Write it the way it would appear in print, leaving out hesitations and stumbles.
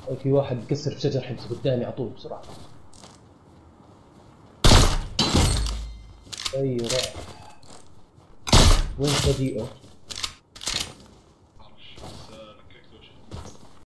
في واحد مكسر في شجر حبس قدامي، على طول بسرعه. اي راح. وين صديقه؟